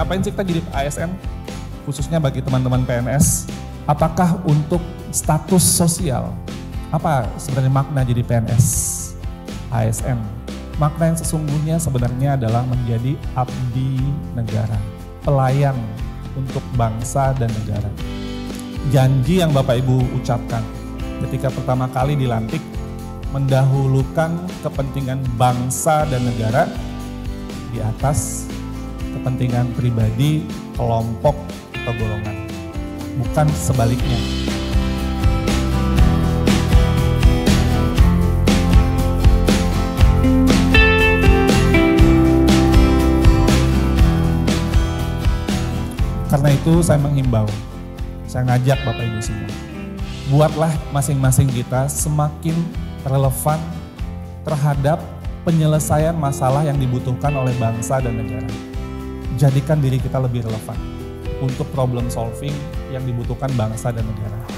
ngapain sih kita jadi ASN? Khususnya bagi teman-teman PNS, apakah untuk status sosial? Apa sebenarnya makna jadi PNS, ASN? Makna yang sesungguhnya sebenarnya adalah menjadi abdi negara, pelayan untuk bangsa dan negara. Janji yang Bapak Ibu ucapkan ketika pertama kali dilantik, mendahulukan kepentingan bangsa dan negara di atas kepentingan pribadi, kelompok, atau golongan. Bukan sebaliknya. Karena itu saya menghimbau, saya ngajak Bapak Ibu semua, buatlah masing-masing kita semakin relevan terhadap penyelesaian masalah yang dibutuhkan oleh bangsa dan negara. Jadikan diri kita lebih relevan untuk problem solving yang dibutuhkan bangsa dan negara.